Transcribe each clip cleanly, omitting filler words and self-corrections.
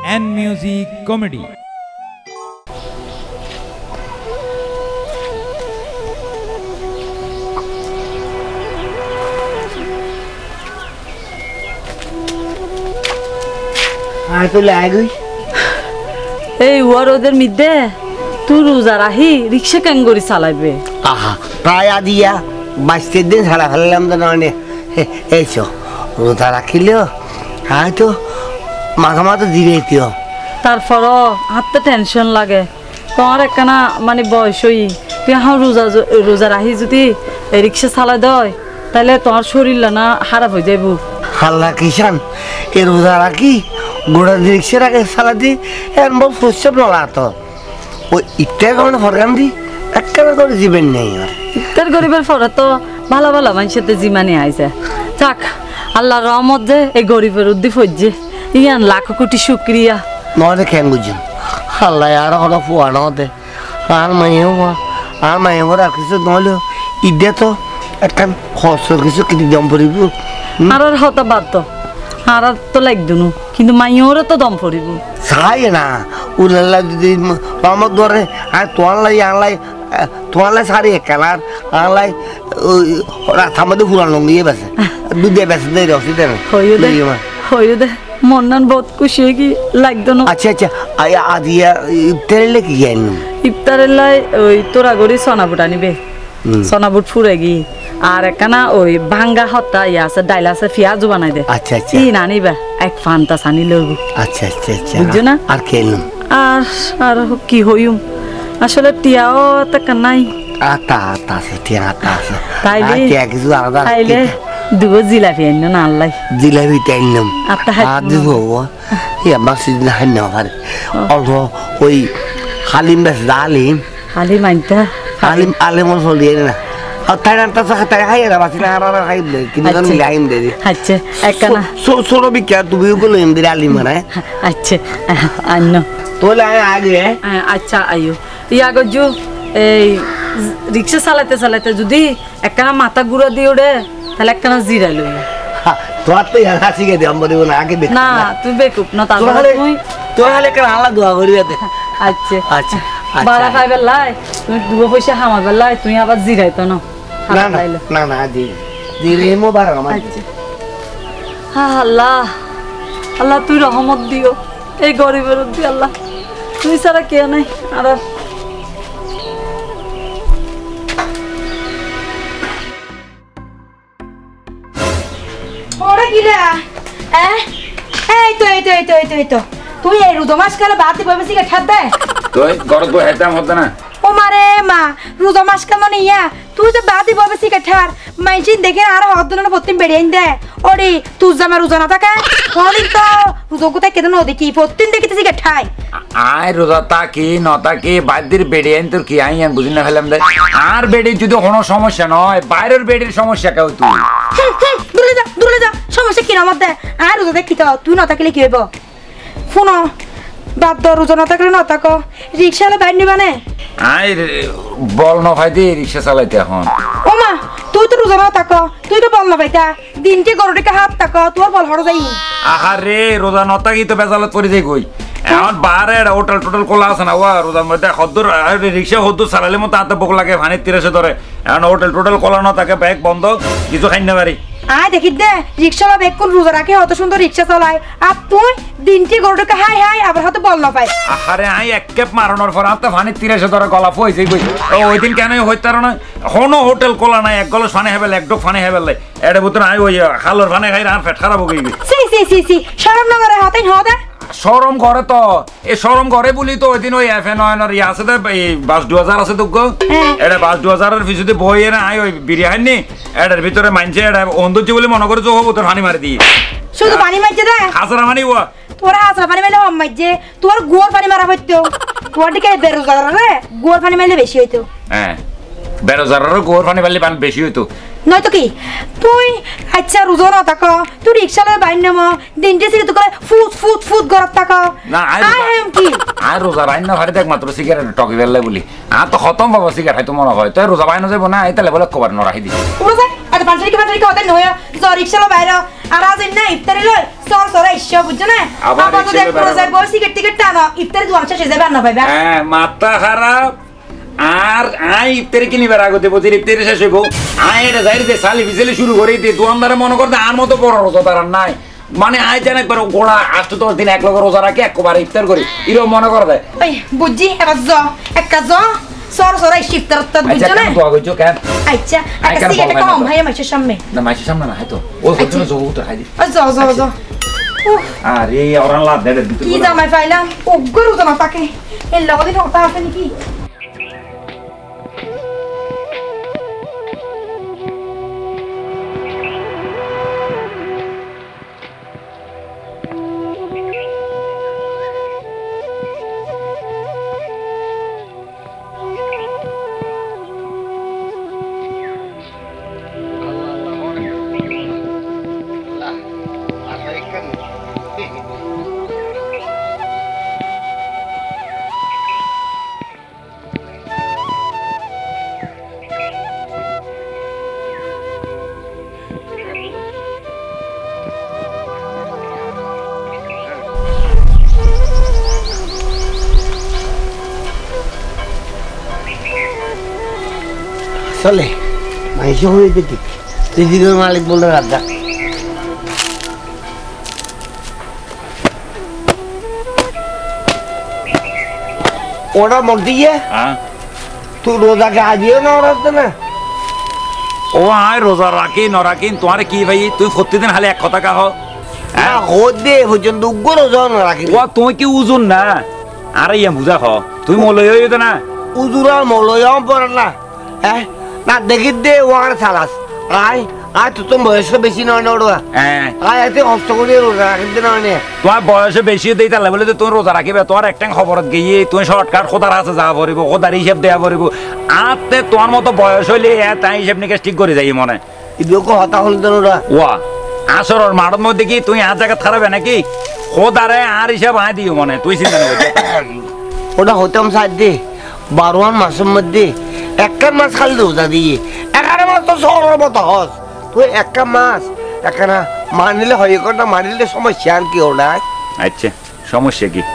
and music comedy. এই ওদের মধ্যে তুই রোজা রাহি রিক্সা কেন করে চালাইবে? আহা প্রায় আদিয়া 22 দিন ছাড়া ফেললাম তো নয় এইসো রোজা রাখিলেও হয়তো মাঝে দিবেইতিও তারপরও হাতে টেনশন লাগে তোমার একখানা মানে বয়স হই তুই এখন রোজা রাহি যদি রিক্সা চালাই দেয় তাহলে তোমার শরীর না খারাপ হয়ে যাইব। হাল্লা কিষান এ রোজা রাখি গোড়া রিক্সা রাখে চালা দি এমন ফুসব নলাতো ওই ইটা কারণে ফরগান দি একখানা করে জীবন নেই আর ইফতার গরিবের পরে তো ভালো ভালো মানুষের জিমানে আইছে। থাক আল্লাহর রহমত যে এই গরিবের উদ্দীপ হচ্ছে ইয়ান লাখ কোটি শুক্রিয়া নয় কেন বুঝুন আল্লাহ আর হলো ফুয়ানো দে আর মায়েও আর কিছু নহলেও ইদে তো একটা খরচ কিছু কিনে দম পড়িব আর হতা বাদ আর তো লাগদুনু কিন্তু মাইওরও তো দম পড়িব চাই না উল্লা যদি রহমত ধরে আর তোমার সারি কালার আনলাই রাস্তার মধ্যে ফুরানো নিয়ে বেছে দুধে বেছে দেয় রসি দেন হইও দে মন্নান বহুত খুশি হয়ে কি লাগদুনু। আচ্ছা আচ্ছা আদিয়া ইফতারেলে কি জানি ইফতারের লাই ওই তোরা গড়ি সোনাবুট আনিবে সোনাবুট ফুরে গি আর একখানা ওই ভাঙ্গা হত্যা ইয়ে আছে ডাইল আছে পেঁয়াজও বানাই দে। আচ্ছা আচ্ছা ই নানিবা এক ফান্তা সানি লইব। আচ্ছা আচ্ছা আচ্ছা বুঝছো না আর খেলুম আর কি হইম আসলে টিয়াও তো নাই আতা আছে টিয়া আতা আছে তাইলে কিছু আলাদা তাইলে দুগো জিলাপি আইন না আল্লাহ জিলাপি টাইনলাম আত্তা দিব ইয়া মাসিদ হান্ন পারে অল্প ওই হালিম বেশ হালিম মাইনতা আলিমর চলিয়ে না তাই তাই খাই না বাসি না আর খাই কিন্তু মিলাইম দে আচ্ছা একখানা ছোট বিখ্যা তুমি গুলো এম দিলে আলিম মানে আচ্ছা আন্ন তোলে আগে আচ্ছা আইও ইয়াগজু এই রিক্সা চালাইতে যদি একখানা মাথা গুঁড়া দিয়ে ওড়ে তাহলে একখানা জিরা লই তোর তো হাসি গে দিম বলিব না আগে না তুই বেকুপ না তাহলে তুই হলে কেন আল্লাহ দোয়া করিবে আচ্ছা আচ্ছা বাড়া খাইবে লাই তুমি দুগো পয়সা হামাবে লাই তুমি আবার জিরাইতো না না না দিলে মোবারক আমার আল্লাহ আল্লাহ তুই রহমত দিও এই গরিবের দি আল্লাহ তুই ছাড়া কে নাই আর ওরে গিলা এই তো তুই এই রুদো মাস কালে বাতি বইবে সিগা ঠাদ দে তুই গরদ বই হেতাম হতে না ও মারে মা রুদো মাস কাল মানে ইয়া তুই তো বাতি বইবে সিগা ঠার মাইছিন দেখে আর হদনা পত্তিম বেড়েন দে ওরে তুই জামা রুজা না থাকে হলিন তো রুজো কোথায় কেন দেখি পত্তিন দেখিতে সিগা ঠাই আয় রোজা তাকি নতাকি বাদির বেড়ে আইন তোর কি আইন বুঝি না ফেলাম দে আর বেড়ে যদি কোনো সমস্যা নয় বাইরের বেড়ের সমস্যা কেউ তুই দূরে যা সমস্যা কি নামত দে আর রুজা দেখি তো তুই না থাকলে কি হইব ফোনো বাদ দ রুজা না থাকলে না থাকো রিক্সালে বাইর নিবা নে আয় বল না ভাই দি রিক্সা চালাইতে এখন ও মা তুই তো রোজা না থাকো তুই তো বল না ভাইটা দিনটি গরুটিকে হাত থাকো তোর বল হড় যাই আহারে রোজা নতাকি তো বেজালত পড়ে যাই কই এখন বারে হোটেল টোটাল খোলা আছে না ওয়া রোজার মধ্যে হদ্দুর রিক্সা হদ্দুর চালালে মতো হাতে বুক লাগে ভানির তিরাসে ধরে এখন হোটেল টোটাল খোলা না থাকে ব্যাগ বন্ধ কিছু খাই না পারি আয় দেখি দে রিক্সাওয়ালা বেগ কোন রোজা রাখে অত সুন্দর রিক্সা চালায় আর তুই দিনটি গরুটাকে হাই হাই আবার হয়তো বল না পাই আহারে আই এক ক্যাপ মারানোর পর হাতে ভানির তিরাসে ধরে গলা ফইছে কই ওই দিন কেন হইতার না কোনো হোটেল খোলা নাই এক গলস ফানে হেবেল এক ডোক ফানে হেবেল এর ভিতর আই ওই খালোর ফানে খাই আর পেট খারাপ হয়ে গেছে সি শরম না করে হাতে হদা শরম করে তো এই শরম করে বলি তো ওই দিন ওই এফএন নয়নের ইয়ে আছে তো এই বাস 2000 আছে তো গো এটা বাস 2000 এর পিছুতে বই না আই ওই বিরিয়ানি এটার ভিতরে মানছে এটা অন্ধুজি বলে মনে করে তো হবো তোর পানি মারি দিই শুধু পানি মারছে রে হাসরা মানি ও তোর হাসরা পানি মারলে কম মারছে তোর গোর পানি মারা হইতো তোর দিকে বেরোজগার রে গোর পানি মারলে বেশি হইতো হ্যাঁ বেরোজগারের গোর পানি মারলে পানি বেশি হইতো নয়তো কি তুই আচ্ছা রোজা না থাকো তুই রিক্সা লয়ে বাইর নেমো দিনটি সিগারেট করে ফুট গরত থাকো না কি আর রোজা বাইন না ভারি একমাত্র সিগারেট টকি বেললে বলি আর তো খতম বাবা সিগারেট হয়তো মনে হয় তুই রোজা বাইন যাবো না এই তাহলে বলে কবার নরাহি দি রোজা আজ পাঁচটারি কি হতে নয় রিক্সা লয়ে বাইর আর আজ না ইফতারি লয় সর ইচ্ছা বুঝছো না আবার আবার যদি রিক্সা এক রোজায় বই সিগারেট টিকেট টানো ইফতারে দুয়ান শেষে যাবে না পাইবা হ্যাঁ মাথা খারাপ আর আই ইফতারি কিনি বেড়া গতে বলছি ইফতারি শেষ হইব আই এটা যাই যে সালি বিজেলি শুরু করে দিই দোকানদারে মনে করতে আর মতো বড় রোজা তার আর নাই মানে আই জান একবার গোড়া 8-10 দিন এক লগে রোজা রাখি একবার ইফতার করি এরকম মনে করে দেয় ওই বুঝছি এবার জ একটা জ সর সর এই শিফতার তত আচ্ছা বুঝছো না কেন তো আগে কেন আচ্ছা আই একটা কেন সিগারেট বলবেন না কম তো? ভাই আমার সামনে না মাইসের সামনে না হয়তো ও হচ্ছে না জগু তো খাই দি জ জ জ আরে ওরান লাদ দেড় ভিতর কি জামাই পাইলাম উগ্র জামা তাকে এর লগতে ঠকটা আছে নাকি চলে মাইসে হয়ে দেখি দিদির মালিক বলে রাজা ওরা মরতে গিয়ে হ্যাঁ তুই রোজাকে আজিও না ওরা না ও আয় রোজা রাখি ন রাখি তোমার কি ভাই তুই প্রতিদিন খালি এক কথা কাহ হ্যাঁ দে পর্যন্ত উগ্র রোজা না রাখি ও তুই কি উজুন না আরে ইয়া বুঝা খ তুই মলই হইতো না উজুরার মলয়াম পড়ে না হ্যাঁ না দেখি দে ওয়ার সালাস আয় আয় তো তোর বয়স বেশি নয় না ওরা হ্যাঁ আয় এতে কষ্ট করে রোজা রাখতে নয় না তোমার বয়সে বেশি দেই তাহলে বলে তুমি রোজা রাখিবে তোমার একটা খবরত গিয়ে তুমি শর্টকাট খোদার আছে যাওয়া পড়িব খোদার হিসাব দেওয়া পড়িব আতে তোমার মতো বয়স হইলে তাই হিসাব নিকাশ ঠিক করে যাই মনে ইদুকে হতা হল দেন ওরা ওয়া আসরের মাঠের মধ্যে কি তুই আর জায়গা থাকবে নাকি খোদারে আর হিসাব আয় দিও মনে তুই চিন্তা নেই ওটা হতাম সাথে 12 মাসের মধ্যে একটা মাস খালি রোজা দিয়ে 11 মাস তো শহরের মতো হস তুই একটা মাস একটা মানিলে হয় কোনটা মানিলে সমস্যা আর কি ওটা আচ্ছা সমস্যা কি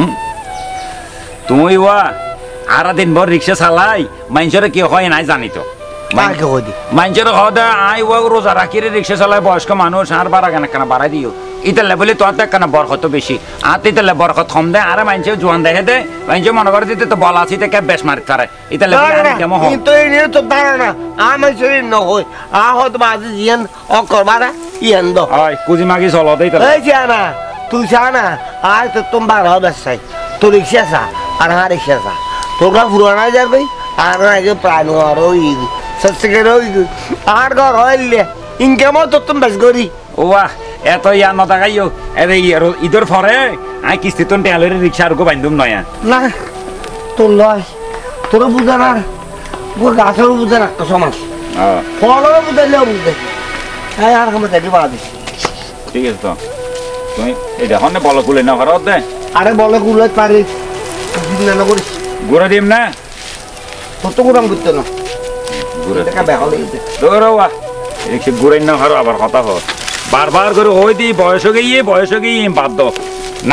তুমি ওয়া আর দিন ভর রিক্সা চালাই মানুষের কি হয় নাই জানি তো কাকে হদি মানুষের হদে আই ও রোজা রাখি রিক্সা চালায় বয়স্ক মানুষ আর বাড়া কেন বাড়াই দিও ইতালে বলে তোর তো কেন বরকত বেশি আর ইতালে বরকত কম দেয় আর মানুষের জোয়ান দেখে দে মানুষের মনে করে দিতে তো বল আছি থেকে বেশ মারি তারে ইতালে কেমন হয় কিন্তু এই নিয়ে তো ধারণা আমার শরীর নহয় হয়তো বাজে জিয়ান করবারা ইয়ান দো হয় কুজি মাগি চলো দেই তাহলে এই জানা তুই জানা আয় তো তুমি 12 ব্যবসায় তো রিক্সা চা আর হ্যাঁ রিক্সা চা তোরা পুরানা যাবে আর আগে প্রাণ ঘর ওই সস্তিকের ওই আর ঘর হইলে ইনকামও তো তুমি বেশ করি ওয়া এত ইয়া নতা গাইও এরে ঈদের পরে আই কিস্তি তো টেলের রিক্সা আর গো বান্ধব নয়া না তোর লয় তোর বুঝা না গাছেরও বুঝে না একটা সমাজ ফলেরও বুঝাইলেও বুঝে হ্যাঁ আর আমার দেখি বাদ ঠিক আছে তো তুমি এই দেখো না বলো কুলে না ঘর দে আরে বলে গুলো পারিস না করিস ঘুরে দিম না কত গুড়াম করতে না ঘুরে দেখা বেহা লেগেছে দৌড়া রিক্সা ঘুরে না ঘর আবার কথা হয় বারবার করে ওই দি বয়স গিয়ে বাদ দাও না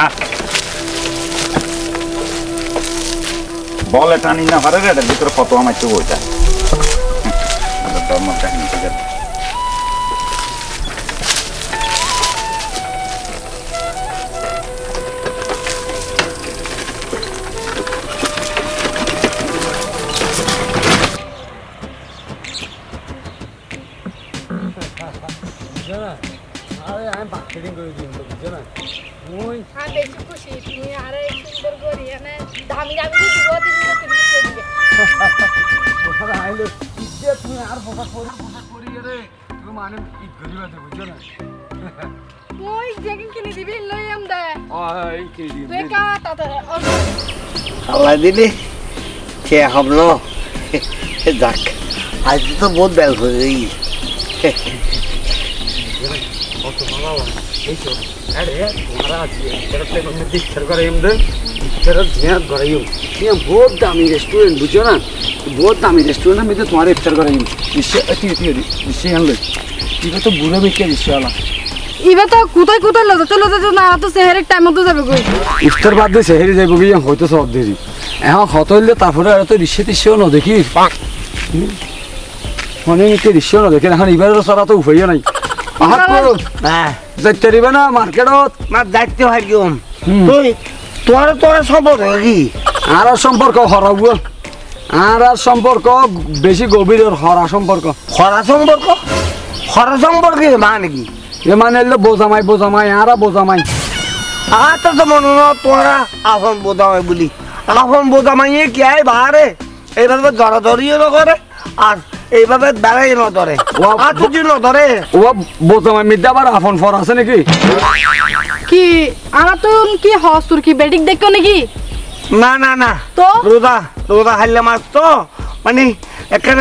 বলে টানি না ঘরে রে ভিতরে কত আমার চোখ ওইটা বেশি খুশি তুমি আরে সুন্দর করি এনে দামি দামি দিব তুমি দিবে মই যেদিন কিনে দিবি লই আম দে তুই কা তাতে আল্লাহ দিলি কে হবলো যাক আজ তো বহুত বেল হয়ে গেই बहुत दामी रेस्टोरेंट बुझो ना बहुत दामी रेस्टोरेंट में तो तुम्हारे इफ्तार करेंगे इससे अति अति इससे यहाँ लो ये तो बुरा भी क्या इससे वाला এবার তো কোথায় কোথায় লজাতে না তো সেহেরের টাইম মতো যাবে কই ইফতার বাদ দিয়ে সেহেরি যাইব গিয়ে হয়তো সব দেরি এখন হত হইলে তারপরে আর তো রিক্সা টিক্সাও না দেখি মানে কি রিক্সাও না দেখি এখন এবারের সারা তো উপায় নাই আহাত করো হ্যাঁ যাইতে দিবে না মার্কেটত না যাইতে হয় কেমন তুই তোর সম্পর্ক কি আর সম্পর্ক হরাব আর সম্পর্ক বেশি গভীর হরা সম্পর্ক খরা সম্পর্কে মানে কি এ মানে হইলে বোঝামাই আর বোঝামাই আর তো মনে হয় তোরা আপন বোঝামাই বলি আপন বোঝামাই কি আয় বাহারে এইভাবে জড়াজড়িও না করে আর এইভাবে দাঁড়াই না ধরে আর তুই না ধরে ও বোঝামাই মিদ্যা আবার আপন ফর আছে নাকি কি আমার তো কি হস্তুর কি বেডিক দেখো নাকি না না না তো রোদা খাইলে মাছ তো মানে এখানে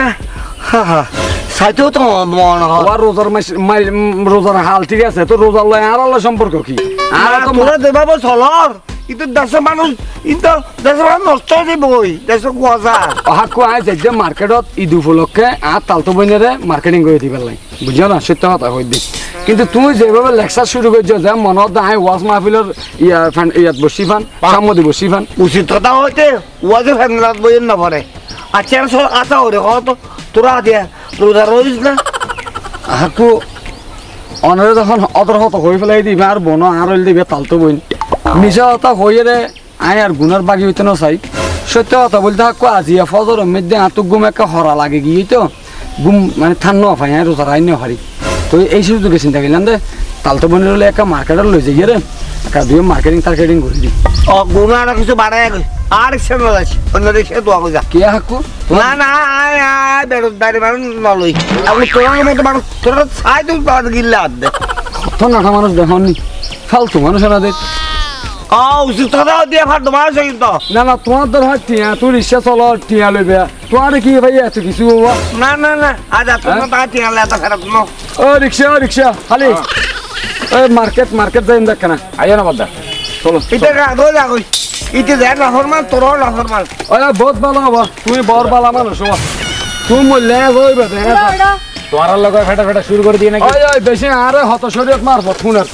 সাইতেও তো মন হয় আবার রোজার হাল ঠিক আছে তো রোজার লয় আর আল্লাহ সম্পর্ক কি আর তো তোরা দেবাবো চলর কিন্তু দেশের মানুষ কিন্তু দেশের মানুষ নষ্ট হয়ে যাবই দেশের কুয়াশা হাকু আয় যে মার্কেটত ঈদ উপলক্ষে আর তালতো বইনেরে মার্কেটিং করে দিবার লাই বুঝছো না সত্য কথা কই দি কিন্তু তুমি যেভাবে লেকচার শুরু করছো যে মনত আয় ওয়াজ মাহফিলের ইয়াত বসি ফান সামদি বসি ফান উচিত কথা হইতে ওয়াজে ফ্যামিলাত বইয়ের না পড়ে আর চেয়ার সব আশা হরে কত তোরা দিয়া রোজা রইস না হাকু অনরে যখন অদর হত হয়ে ফেলাই দিবে আর বন আর হইল দিবে তালতো বইন মিশা কথা হয়ে রে আয় আর গুনার বাকি হইতে না চাই সত্য কথা বলতে হাকু আজিয়া ফজর মধ্যে আতো গুম একটা হরা লাগে গিয়ে তো গুম মানে থান নফাই হ্যাঁ রোজা রাই হারি তো এই সুযোগে চিন্তা করলাম দে তালতো বইনের হলে একটা মার্কেটার লই যাই রে একটা দুই মার্কেটিং করে দিই গুণা আর কিছু বাড়ায় আর রিক্সা আছে অন্য রিক্সা দোয়া কই যা কে হাকু না না আয় আয় বেরোজগারি মানুষ নলই আপনি তোর মতো মানুষ তোরা ছাই তুমি পাওয়া গিল্লা হাত দে তো নাটা মানুষ দেখনি ফালতু মানুষ না দেখ উচিত কথা দিয়ে ফাট মানুষ কিন্তু না না তোমার তোর হাত টিয়া তুই রিক্সা চলো টিয়া লইবে তোমার কি ভাই এত কিছু বাবা না না না আজ আপনার তা টিয়ালে এত খারাপ ন ও রিক্সা খালি ওই মার্কেট যাই দেখ না আইয়া না বাদা চলো এটা রাখো রাখো ইতে দেখ লাফরমান তোর লাফরমান ওই বহুত ভালো হবো তুমি বর ভালো মানুষ হবো তুমি মূল্যে যাইবে তোমার লগে ফেটা শুরু করে দিয়ে নাকি ওই ওই বেশি আরে হত শরীয়ত মারবো খুনের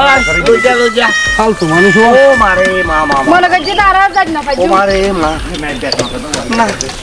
ফালতু মানুষ হবো ও মারে মা মা মনে করছি তার আর যাই না ও পাইছো মারে মা না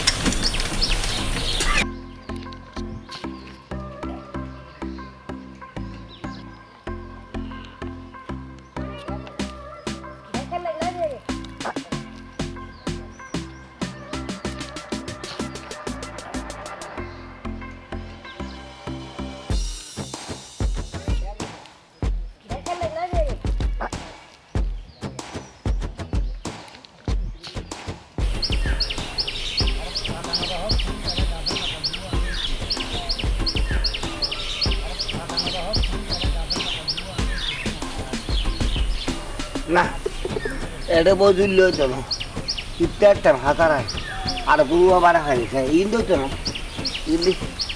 না এটা বুঝল তো না ইত্যাদি হাতার আর গুরু আবার খাইছে ইন্দো তো না ইন্দি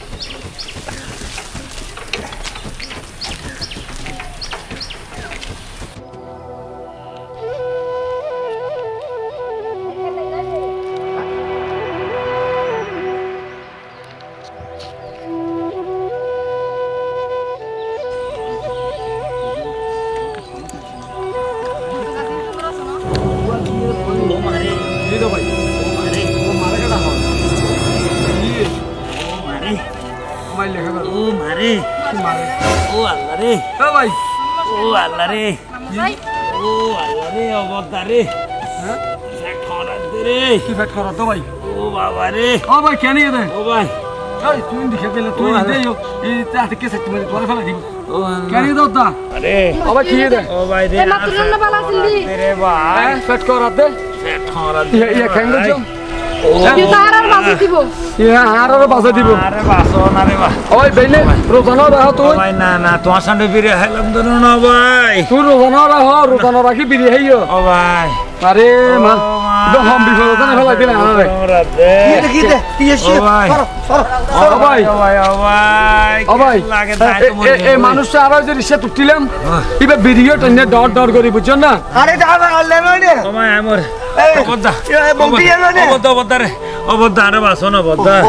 তোমার সামনে বিরিয়া খাইলাম তো না ভাই তুই রোজানো রাখি বিরিয়া খাইও ও ভাই আরে মা হম বিপদ না ফেলাই দিলে আরে কি দে তুই এসে ও ভাই ও ভাই লাগে তাই তো এই মানুষটা আরো যে রিক্সা তুটিলাম ইবে ভিডিও টাইনে ডর করি বুঝছ না আরে দাদা আল্লাহ নয় ও ভাই আমর এই বদ্দা বম্পি এলো নে বদ্দা রে ও বদ্দা আরে বাসো না বদ্দা ও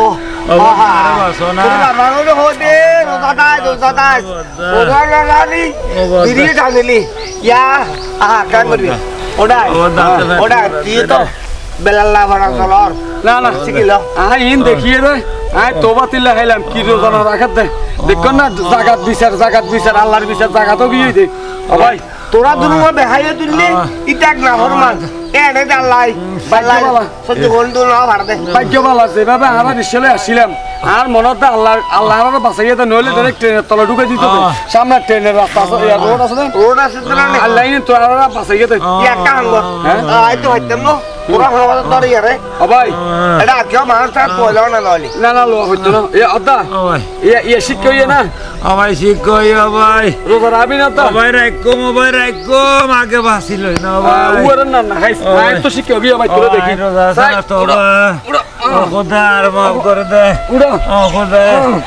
বাবারে হতে রোজাদাস রোজা লাগানি দিদি জানিলি ইয়া কাম করবি ওটা দিয়ে তো বেলাল্লা ভরা চলর না না শিখিল ইন দেখিয়ে রে তোবা তিল্লা খাইলাম কি রোজানা রাখাত দে দেখুন না জাগাত বিচার আল্লাহর বিচার জাগাতও গিয়ে দে ভাই তোরা দুনো বেহাইয়ে তুললি ইটাক না হরমান এনে জানলাই বাল্লাই সহ্য করুন তো না ভাড়া ভাগ্য ভালো আছে বাবা আমরা নিশ্চলে আসছিলাম আর মনত আল্লাহর বাঁচাইয়া তো নইলে ডাইরেক্ট ট্রেনের তলে ঢুকে দিত সামনে ট্রেনের রাস্তা আছে রোড আছে না আল্লাহ তোরা বাঁচাইয়া দে একটা হাঙ্গ আই তো হইতাম না পুরা হওয়া তো রে ভাই এটা কেউ মানুষ তার কইলো না নলি না লো হইতো না এ আদা এ শিক্ষা না আমায় শিক্ষই ভাই রোজা রাবি না তো ভাই রাখো আগে বাসিল না ভাই উয়ার না না হাই তো শিক্ষা গিয়ে ভাই তোরা দেখি রোজা সারা তোরা খোদা আর মাফ করে দে উড়া খোদা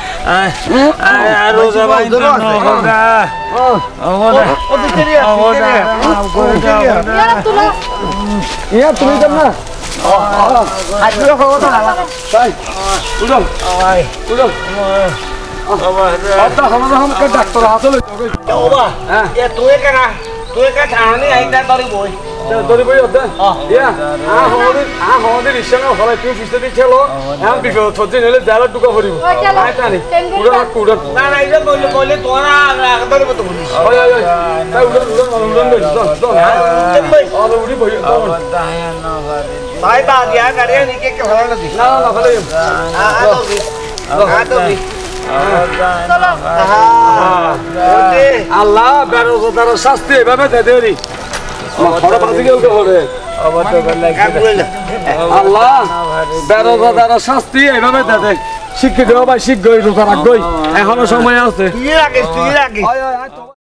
রোজা ভাই তো খোদা খোদা মাফ করে দে ইয়া তুমি যাম না আজকে খাওয়া তো তাই উড়ো ভাই উড়ো আদা হাম ডাক্তার হাসলে ওবা এ তুই কে ছানি আইতা দরি বই দরি বই আদা ইয়া আমাদের ইচ্ছা হলে তুই পিছতে দিছলো আমি বিপদ হচ্ছে নলে জালা টুকা ভরিব আইতানি উড়ো উড়ো না না এটা বলে তোরা দরি মত বলিস ওই তাই উড়ো আলো উড়ি বই ভাই বা দিয়া করে নিকে কে ভালো না দিস না ভালো আল্লাহ বেরোজগার শাস্তি এভাবে দে দেরি আল্লাহ বেরোজগার শাস্তি এভাবে দে দে শিক্ষিত ভাই শিখ গই রোজা রাখ গই এখনো সময় আছে তুই রাখিস